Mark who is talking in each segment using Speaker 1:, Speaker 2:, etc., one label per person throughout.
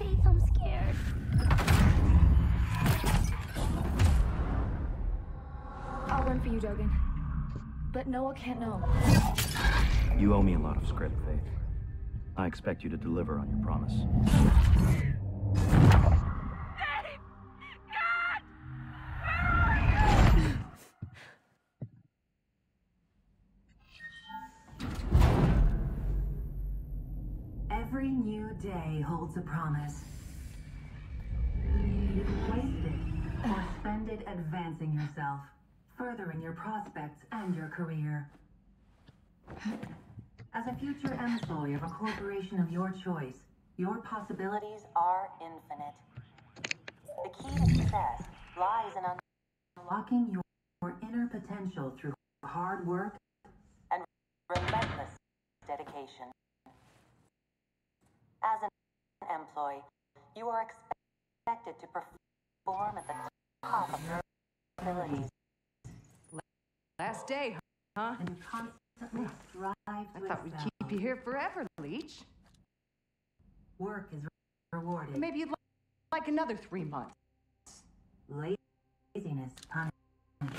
Speaker 1: Faith, I'm scared. I'll run for you, Dogen. But Noah can't know.
Speaker 2: You owe me a lot of script, Faith. I expect you to deliver on your promise.
Speaker 3: Every new day holds a promise. You can waste it or spend it advancing yourself, furthering your prospects and your career. As a future employee of a corporation of your choice, your possibilities are infinite. The key to success lies in unlocking your inner potential through hard work and relentless dedication. As an employee, you are expected to perform at the top of your abilities.
Speaker 4: Last day, huh?
Speaker 3: And constantly strive to
Speaker 4: I thought we'd
Speaker 3: excel.
Speaker 4: keep you here forever, Leech.
Speaker 3: Work is rewarded.
Speaker 4: Maybe you'd like another 3 months.
Speaker 3: Laziness punished.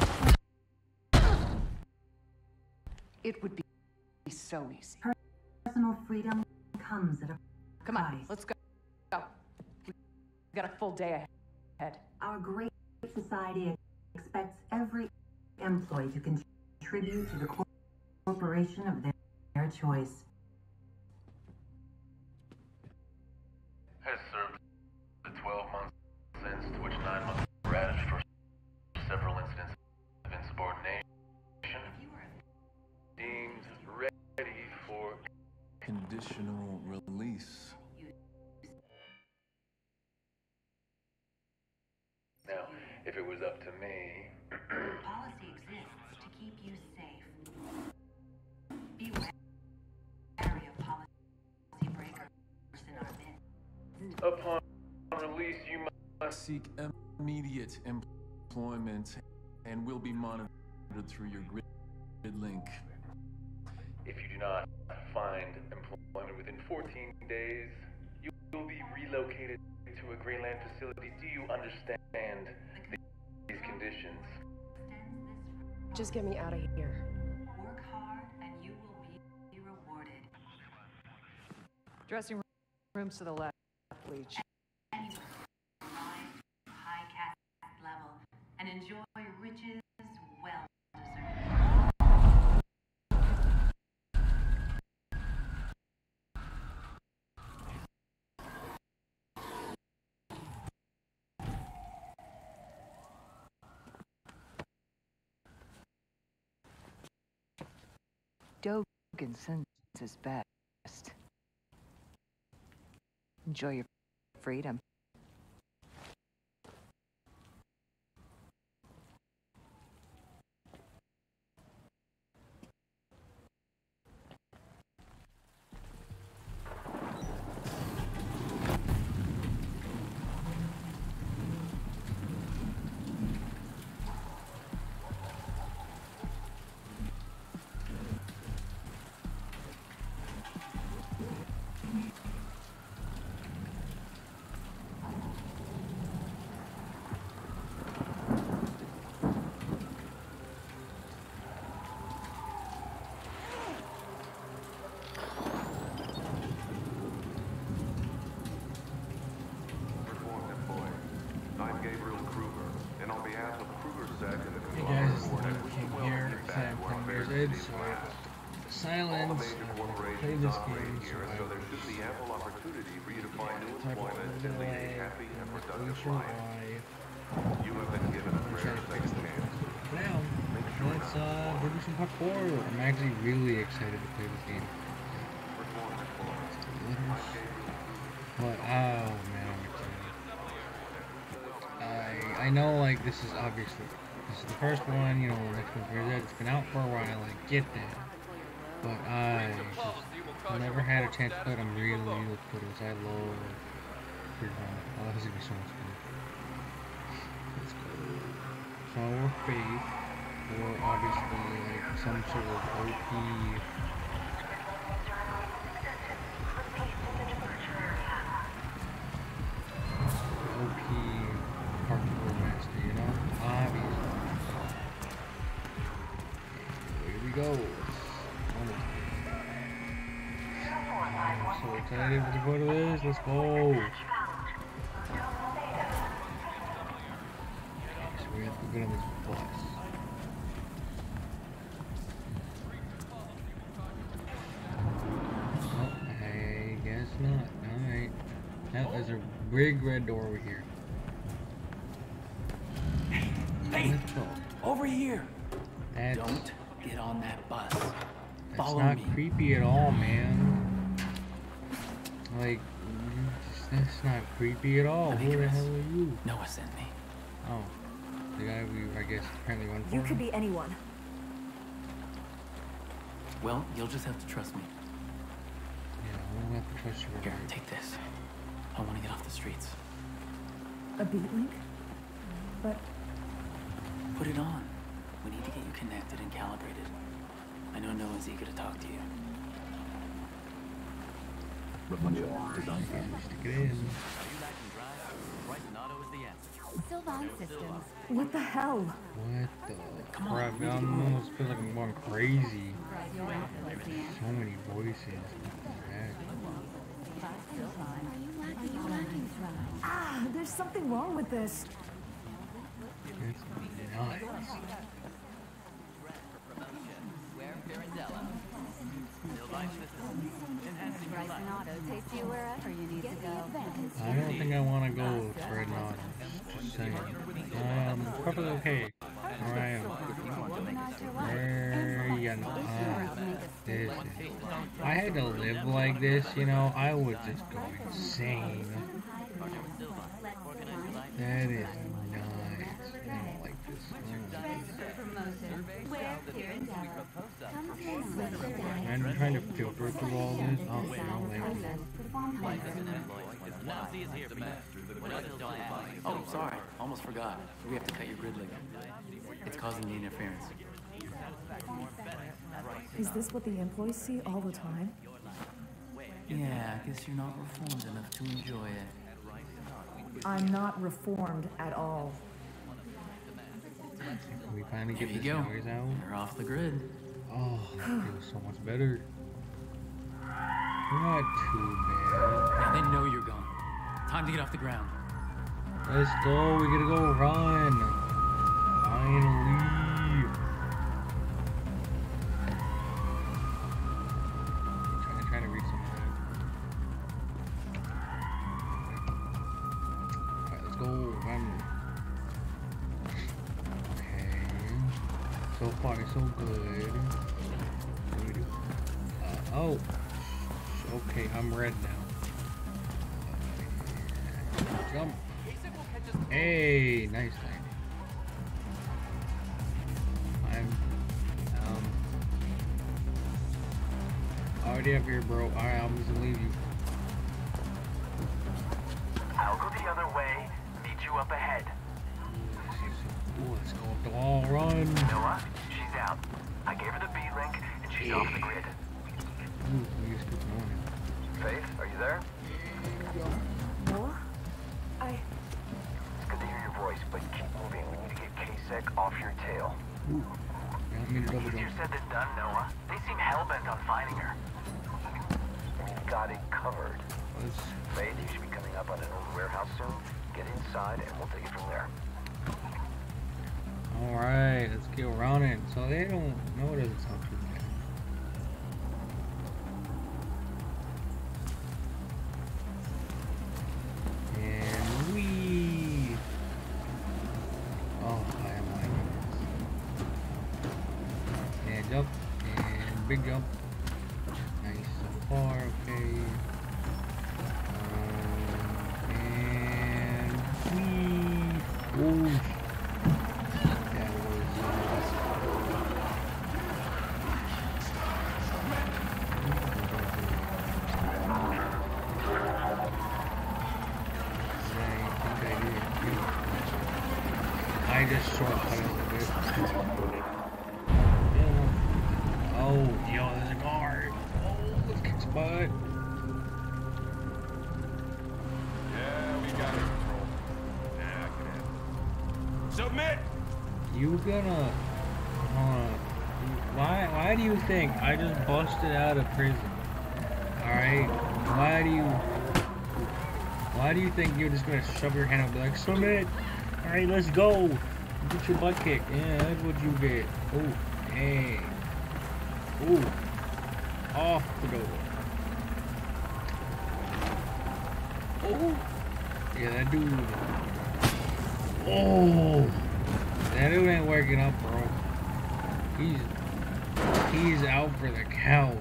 Speaker 4: It would be so easy.
Speaker 3: Personal freedom comes at a
Speaker 4: Come on,
Speaker 3: price.
Speaker 4: let's go. We got a full day ahead.
Speaker 3: Our great society expects every employee to contribute to the corporation of their choice.
Speaker 5: Has served the 12-month sentence, to which 9 months were added for several incidents of insubordination. Deemed ready for
Speaker 6: conditional release.
Speaker 5: Now, if it was up to me,
Speaker 3: Policy exists to keep you safe. Be wary of policy breakers in our midst.
Speaker 5: upon release, you must
Speaker 6: Seek immediate employment and will be monitored through your grid link.
Speaker 5: If you do not find employment within 14 days, you will be relocated to a Greyland facility. Do you understand these conditions?
Speaker 7: Just get me out of here.
Speaker 3: Work hard and you will be rewarded.
Speaker 4: Dressing rooms to the left, Leech.
Speaker 3: And you will rise to high caste level and enjoy riches well deserved.
Speaker 4: Dogen sends his best. Enjoy your freedom.
Speaker 8: Reformed employee. I'm Gabriel Kruger, and on behalf of Kruger Sec and the
Speaker 9: Hey guys, it's the
Speaker 8: Conglomerate
Speaker 9: one
Speaker 8: Board, I wish to
Speaker 9: King
Speaker 8: welcome
Speaker 9: here.
Speaker 8: you
Speaker 9: Sam
Speaker 8: back to our
Speaker 9: Premier's
Speaker 8: fair
Speaker 9: Ed,
Speaker 8: city
Speaker 9: so
Speaker 8: of
Speaker 9: I have
Speaker 8: West.
Speaker 9: the
Speaker 8: All the
Speaker 9: silence.
Speaker 8: major
Speaker 9: I play
Speaker 8: corporations
Speaker 9: this
Speaker 8: operate
Speaker 9: game, so
Speaker 8: here,
Speaker 9: I
Speaker 8: so there should be ample opportunity for you to find new
Speaker 9: type of
Speaker 8: employment and lead a
Speaker 9: delay
Speaker 8: happy and
Speaker 9: and
Speaker 8: productive
Speaker 9: resolution
Speaker 8: life.
Speaker 9: why
Speaker 8: You have been given a
Speaker 9: I'm
Speaker 8: rare
Speaker 9: trying to fix
Speaker 8: second
Speaker 9: the
Speaker 8: chance.
Speaker 9: for now. Let's go do some parkour. I'm actually really excited to play this game.
Speaker 8: Reformed employee.
Speaker 9: But oh man, I'm excited. I know like this is the first one, you know, next one's Mirror's Edge. It's been out for a while, I get that. But I just never had a chance to play it. I'm really looking for this. I love Free Fire. Oh, this is gonna be so much fun. Let's go. So we're Faith, or obviously like some sort of OP. so excited for the photo of this. Let's go. Okay, so we have to get on this bus. Oh, I guess not. Alright. Now there's a big red door over here.
Speaker 2: Hey! Over here!
Speaker 9: That's,
Speaker 2: Don't get on that bus.
Speaker 9: that's
Speaker 2: Follow
Speaker 9: not
Speaker 2: me.
Speaker 9: creepy at all, man. Like, that's not creepy at all. Who the hell are you?
Speaker 2: Noah sent me.
Speaker 9: Oh, the guy we, I guess, apparently went for.
Speaker 1: You could be anyone.
Speaker 2: Well, you'll just have to trust me.
Speaker 9: Yeah, I don't have to trust you.
Speaker 2: Here, take this. I want to get off the streets.
Speaker 1: A beat link? But
Speaker 2: Put it on. We need to get you connected and calibrated. I know Noah's eager to talk to you.
Speaker 9: Stick it in.
Speaker 1: Sylvan Systems. What the hell?
Speaker 9: What the crap? I almost feel like I'm going crazy. So many voices.
Speaker 1: Ah, there's something wrong with this.
Speaker 9: It's nuts. I don't think I want to go with Red Knot. Just saying. Probably okay. Where I am. Where you know. This is. If I had to live like this, you know, I would just go insane. That is nice. I don't like this. I'm trying to filter through all this. Oh, no, thank you.
Speaker 2: Oh, sorry. Almost forgot. We have to cut your grid link. It's causing the interference.
Speaker 1: Is this what the employees see all the time?
Speaker 2: Yeah, I guess you're not reformed enough to enjoy it.
Speaker 1: I'm not reformed at all.
Speaker 9: Can we finally
Speaker 2: Here
Speaker 9: get
Speaker 2: you
Speaker 9: this
Speaker 2: go.
Speaker 9: noise out?
Speaker 2: You're off the grid.
Speaker 9: Oh, that feels so much better. Not too bad.
Speaker 2: Yeah, they know you're gone. Time to get off the ground.
Speaker 9: Let's go. We gotta go run. Finally. I'm trying to read some of that. Alright, let's go run. Okay. So far, so good. What do we do? Oh. Okay, I'm red now. Jump. Hey, nice thing. I'm already up here, bro. Alright, I'm just gonna leave you.
Speaker 10: I'll go the other way, meet you up ahead.
Speaker 9: Ooh, let's go up the wall, run.
Speaker 10: Noah, she's out. I gave her the B-link, and she's off the grid.
Speaker 9: Ooh, we just keep going.
Speaker 10: Faith, are you there?
Speaker 1: Noah?
Speaker 10: It's good to hear your voice, but keep moving. We need to get K-Sec off your tail.
Speaker 9: Ooh, you want me to double
Speaker 10: Easier
Speaker 9: jump?
Speaker 10: said than done, Noah. They seem hell-bent on finding her. We've got it covered.
Speaker 9: Let's...
Speaker 10: Faith, you should be coming up on an old warehouse soon. Get inside, and we'll take it from there.
Speaker 9: Alright, let's get running. So they don't know it doesn't sound too bad. And we oh, I am liking this. And jump and big jump. Nice so far, okay. And we oh, that I just shortcut a little bit. Yeah. Oh, yo, there's a guard. Oh, let's kick some butt.
Speaker 8: Yeah, we got it, Control. Yeah, I can handle it. Submit!
Speaker 9: You gonna... why do you think I just busted out of prison? Alright? Why do you think you're just gonna shove your hand up and be like, Summit? Alright, let's go. Get your butt kicked. Yeah, that's what you get. Oh, dang. Ooh. Off the door. Oh. Yeah, that dude. Oh. That dude ain't working up, bro. He's out for the count.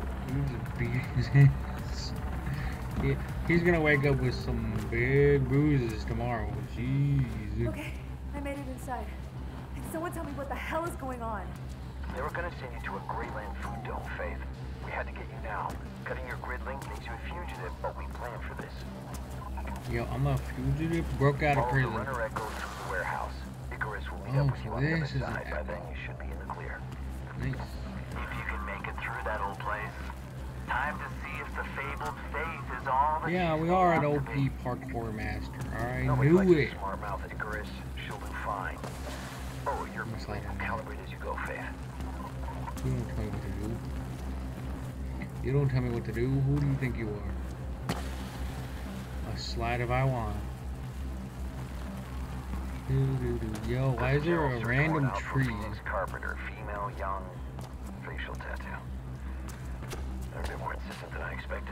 Speaker 9: He's gonna wake up with some big bruises tomorrow. Jeez.
Speaker 4: Okay, I made it inside. Can someone tell me what the hell is going on?
Speaker 10: They were gonna send you to a Greyland food dome, Faith. We had to get you now. Cutting your grid link makes you a fugitive, but we planned for this.
Speaker 9: Yo, I'm a fugitive, broke out of prison.
Speaker 10: Follow the runner echo through the warehouse. Icarus will meet up with you on the other side. By then, you should be in the clear.
Speaker 9: Nice.
Speaker 10: If you can make it through that old place, time to see if the fabled Faith is all that
Speaker 9: Yeah, we are an OP parkour master. Alright, knew it.
Speaker 10: Smart mouth Icarus. She'll do fine. Oh, you're calibrate as you go, Faith.
Speaker 9: You don't tell me what to do. You don't tell me what to do. Who do you think you are? A slide if I want. Yo, why is there a random tree?
Speaker 10: Carpenter, female, young, facial tattoo. They're a bit more insistent than I expected.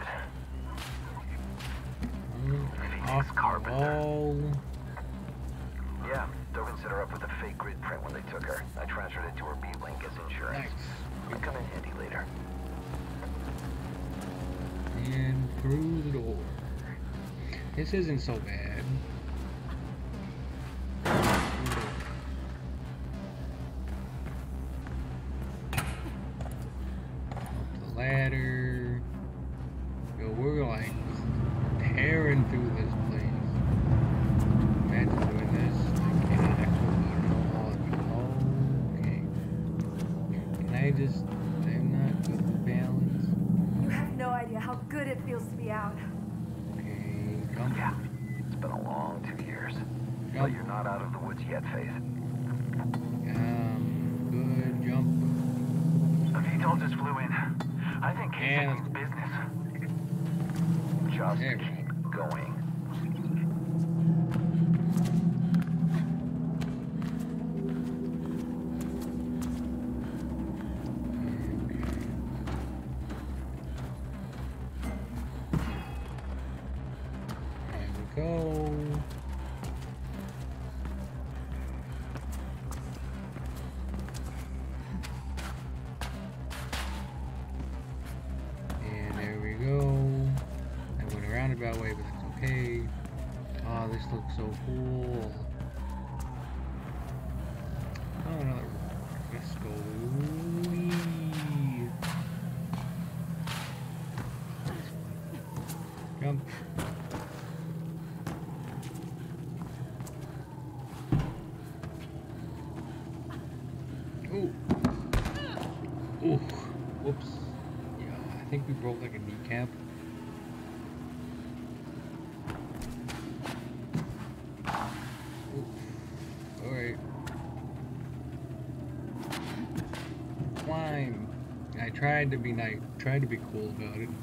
Speaker 9: Off the wall.
Speaker 10: Yeah, Dogan set her up with a fake grid print when they took her. I transferred it to her B-Link as insurance.
Speaker 9: Nice.
Speaker 10: It'll come in handy later.
Speaker 9: And through the door. This isn't so bad. Up the ladder. Yo, we're like tearing through this place. Imagine doing this like in an actual okay. Can I just, I'm not good with balance.
Speaker 4: You have no idea how good it feels to be out.
Speaker 9: Okay, jump.
Speaker 10: Yeah, it's been a long 2 years. But you're not out of the woods yet, Faith.
Speaker 9: Good jump.
Speaker 10: The VTOL just flew in. I think Casey means business. Just keep going.
Speaker 9: There we go. And there we go. I went a roundabout way, but that's okay. Oh, this looks so cool. Oh, another. Let's go. Whee. Jump. Ooh. Ooh. Whoops. Yeah, I think we broke like a kneecap. Alright. Climb. I tried to be nice, tried to be cool about it.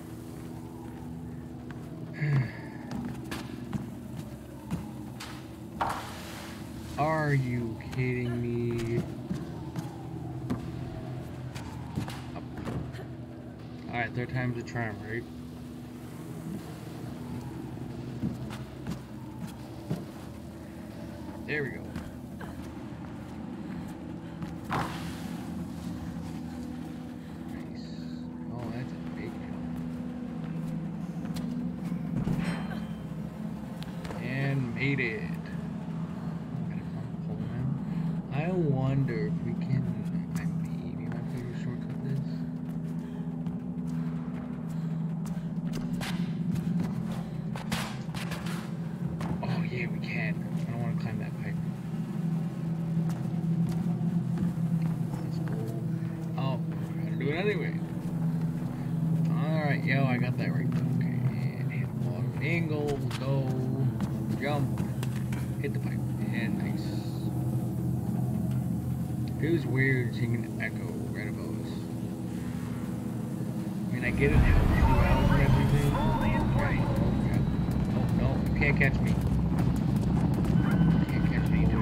Speaker 9: Are you kidding me? Up. Alright, third time's a charm, right? There we go. Nice. Oh, that's a big jump. And made it. I wonder if we can. I maybe might be able to shortcut this. Oh yeah, we can. I don't want to climb that pipe. Let's go. Oh, we're gonna do it anyway. Alright, yo, I got that right. Okay, and angle, go, jump, hit the pipe, and nice. It was weird seeing an echo right above us. I mean, I get it, how 2 hours and everything. can't catch me. Can't catch me.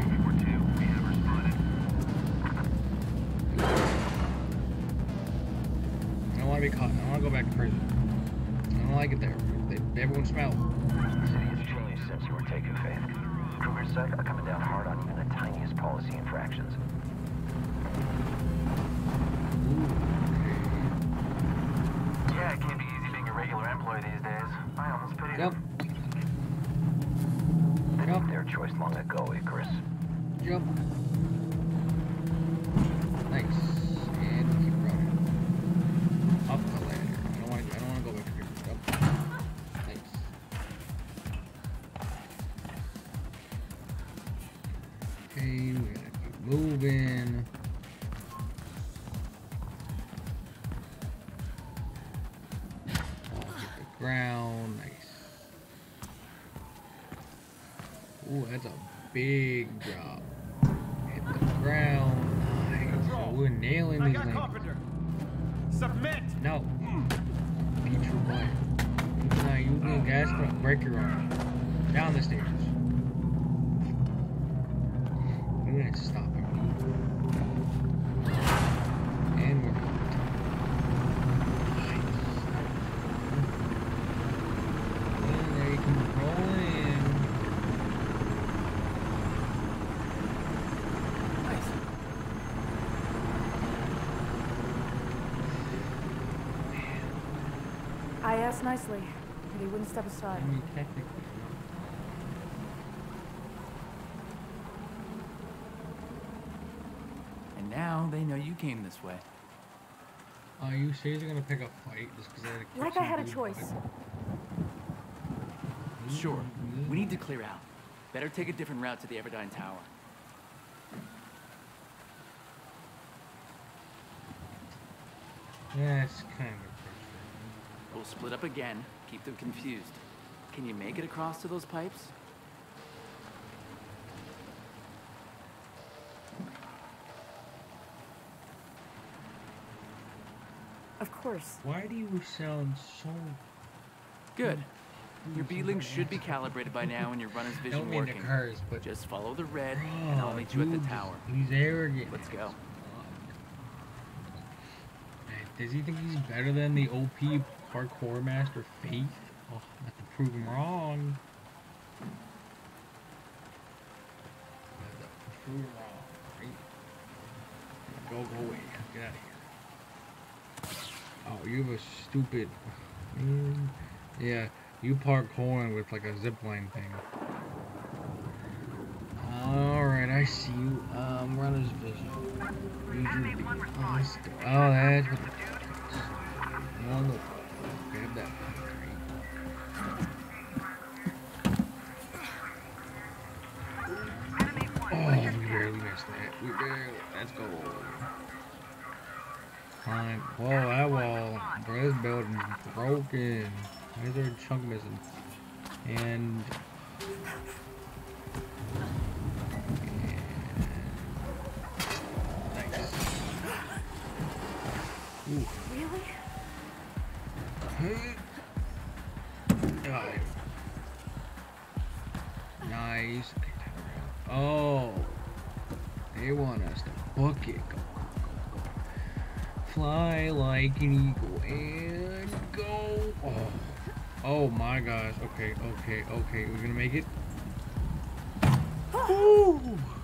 Speaker 9: I don't want to be caught. I want to go back to prison. I don't like it there. Everyone smells.
Speaker 10: The city has changed since you were taken, Faith. Kruger's side are coming down hard on even the tiniest policy infractions. Yeah, it can't be easy being a regular employee these days. I almost pity them. They made their choice long ago, Icarus.
Speaker 9: Jump. Nice. And keep running. Up the ladder. I don't want to go back here. Jump. Nice. Okay, we gotta keep moving. Ground, nice. Ooh, that's a big drop. Hit the ground, nice. So we're nailing these things.
Speaker 11: Submit.
Speaker 9: No. Beat your butt. Now you need gas, but break your arm. Down the stairs. We're gonna stop it. And we're
Speaker 1: I asked nicely, but he wouldn't step aside.
Speaker 9: I mean, technically.
Speaker 2: And now they know you came this way.
Speaker 9: Are you seriously gonna pick a fight just because I had to
Speaker 1: Like I had a choice.
Speaker 2: Sure. We need to clear out. Better take a different route to the Everdine Tower.
Speaker 9: Yeah, it's kind of
Speaker 2: We'll split up again, keep them confused. Can you make it across to those pipes?
Speaker 1: Of course.
Speaker 9: Why do you sound so...
Speaker 2: Good. Your beadling should be calibrated by now and your runner's vision
Speaker 9: Don't mean
Speaker 2: working.
Speaker 9: to curse, but...
Speaker 2: Just follow the red, and I'll meet you at the tower.
Speaker 9: He's arrogant.
Speaker 2: Let's go.
Speaker 9: Does he think he's better than the OP parkour master Faith? Oh, I have to prove him wrong. I have to prove him wrong. Right? Go away. Get out of here. Oh, you have a stupid... Yeah, you parkouring with like a zipline thing. Alright, I see you. Runner's vision. Let's go. Oh, that's what the... No, grab that. Oh, we barely missed that. We barely... Let's go. Fine. Whoa, that wall. Bro, this building's broken. Why is there a chunk missing? And... Ooh.
Speaker 1: Really?
Speaker 9: Nice. Oh, they want us to book it. Go, go, go, go. Fly like an eagle and go. Oh, oh my gosh. Okay, okay, okay. We're gonna make it. Ooh.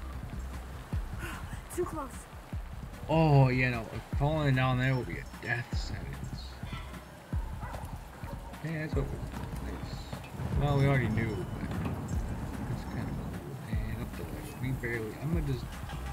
Speaker 1: Too close.
Speaker 9: Oh, yeah, no. Falling down there will be a death sentence. Yeah, that's what we... Nice. Well, we already knew, but... It's kind of cool. And up the way. We barely... I'm gonna just...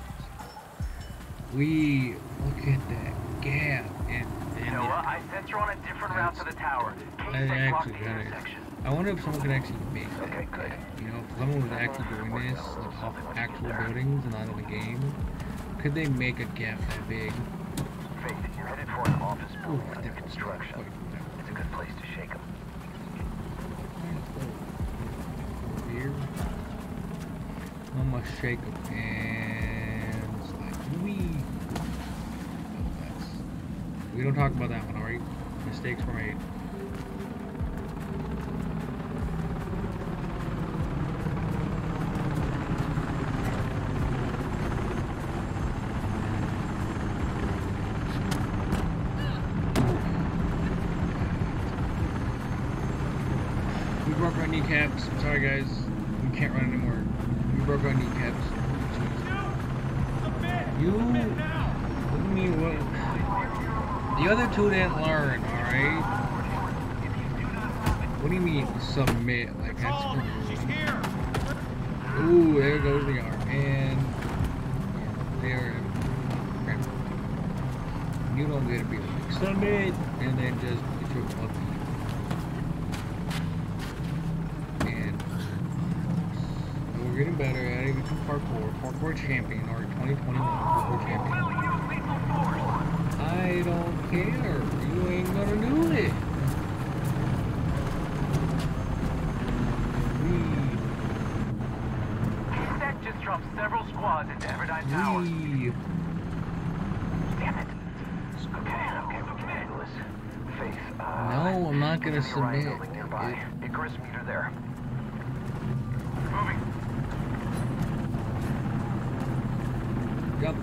Speaker 9: We... Look at that gap. And
Speaker 10: you know what? I sense you're on a different route to the tower.
Speaker 9: That actually kind of... I wonder if someone could actually make that.
Speaker 10: Okay, good.
Speaker 9: You know, if someone was actually doing this, like off actual buildings and not in the game, could they make a gap that big?
Speaker 10: Faith, you're headed for an office building
Speaker 9: Ooh,
Speaker 10: under construction. It's a good place to shake them.
Speaker 9: Here. I'm gonna shake them and it's like, wee. Oh, that's... We don't talk about that one, alright? Mistakes were made. broke our kneecaps. Sorry guys, we can't run anymore. We broke our kneecaps. You? What do you mean what? The other two didn't learn, alright? What do you mean submit? Like that's ooh, there goes the arm. And there. You don't get to be like submit and then just get your puppy. And we're getting better at it. Parkour champion, or 2021 parkour champion. I don't care. You ain't gonna do it.
Speaker 10: That just dropped several squads into Everdine Tower. Damn it. Okay, we can handle this. Faith,
Speaker 9: no, I'm not gonna submit.
Speaker 10: Nearby. Icarus, meet her there. Moving.
Speaker 9: Yep.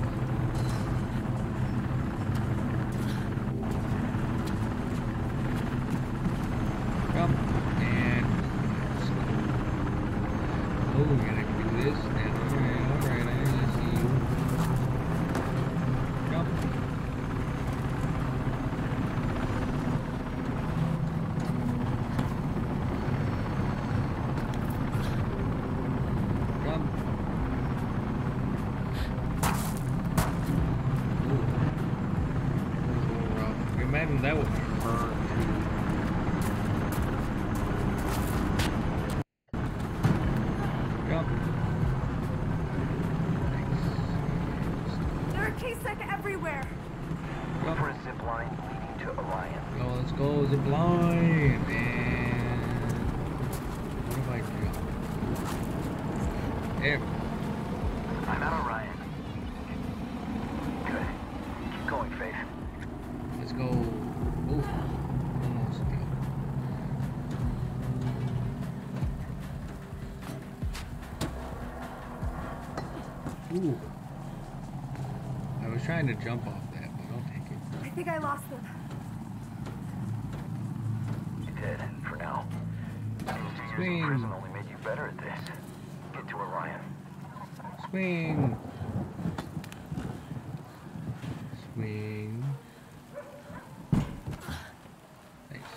Speaker 9: Yep. And oh, we're gonna do this. And alright, I see you. Yep. Imagine that would hurt. Yep.
Speaker 1: There are K-Sec everywhere.
Speaker 10: Look for a zip line leading to Orion.
Speaker 9: Yo, let's go zip line. And what if I do? There.
Speaker 10: I'm at Orion. Good. Keep going, Faith.
Speaker 9: Let's go. Ooh. Almost. Ooh. I was trying to jump off that, but I'll take it.
Speaker 1: I think I lost them.
Speaker 10: You did, for now.
Speaker 9: Swing.
Speaker 10: Prison only made you better at this. Get to Orion.
Speaker 9: Swing. Swing. Nice.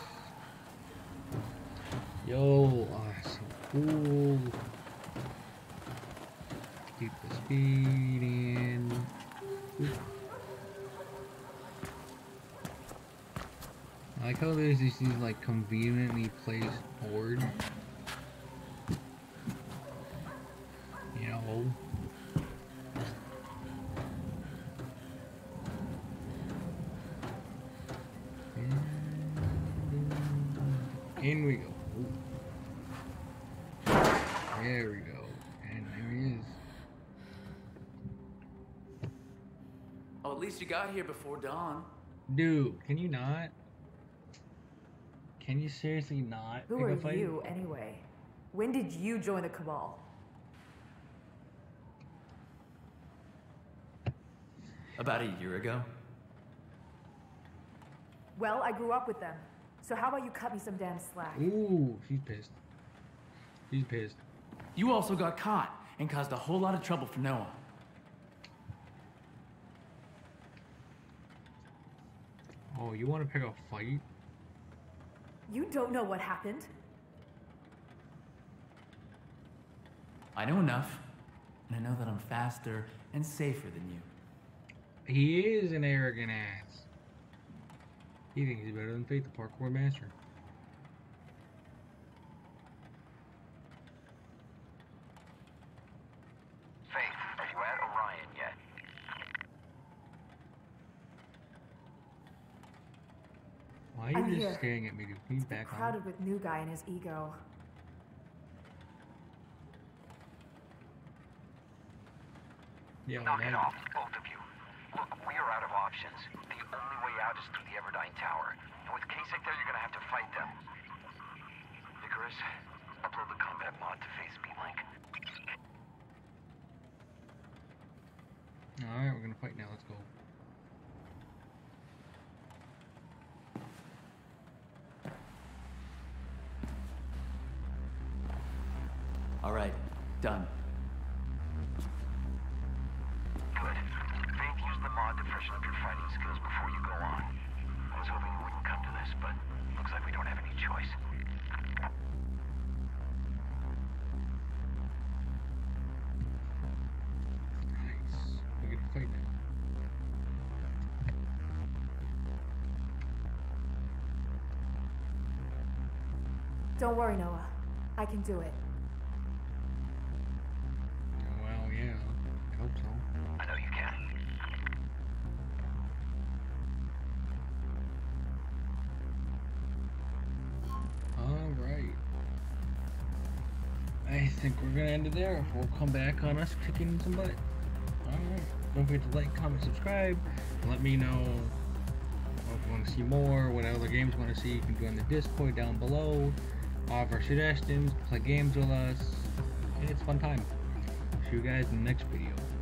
Speaker 9: Yo, awesome. Cool. Keep the speed in. Oop. I like how there's these like conveniently placed boards. You know. In we go. Ooh. There we go. And there he is.
Speaker 2: Oh, at least you got here before dawn.
Speaker 9: Dude, can you not? Can you seriously not?
Speaker 4: Who are you, anyway? When did you join the Cabal?
Speaker 2: About a year ago.
Speaker 4: Well, I grew up with them. So how about you cut me some damn slack?
Speaker 9: Ooh, she's pissed. She's pissed.
Speaker 2: You also got caught and caused a whole lot of trouble for Noah.
Speaker 9: Oh, you want to pick a fight?
Speaker 4: You don't know what happened.
Speaker 2: I know enough, and I know that I'm faster and safer than you.
Speaker 9: He is an arrogant ass. He thinks he's better than Faith, the parkour master.
Speaker 10: Faith, are you at Orion yet?
Speaker 9: Why are you just staring at me, dude? Can you back on?
Speaker 4: Crowded with new guy and his ego.
Speaker 9: Yeah,
Speaker 10: knock it off, both of you. Look, we are out of options. The only way out is through the Everdine Tower. And with K-Sec there, you're gonna have to fight them. Icarus, upload the combat mod to Faith's B-Link.
Speaker 9: Alright, we're gonna fight now. Let's go.
Speaker 2: All right, done.
Speaker 10: Good. Faith, use the mod to freshen up your fighting skills before you go on. I was hoping we wouldn't come to this, but looks like we don't have any choice.
Speaker 9: Nice. We get to fight now.
Speaker 1: Don't worry, Noah. I can do it.
Speaker 9: Well, yeah. I hope so.
Speaker 10: I know you can.
Speaker 9: Alright. I think we're gonna end it there. We'll come back on us kicking some butt. Alright. Don't forget to like, comment, subscribe. And let me know if you want to see more, what other games you want to see. You can join the Discord down below. All of our suggestions, play games with us. It's a fun time. See you guys in the next video.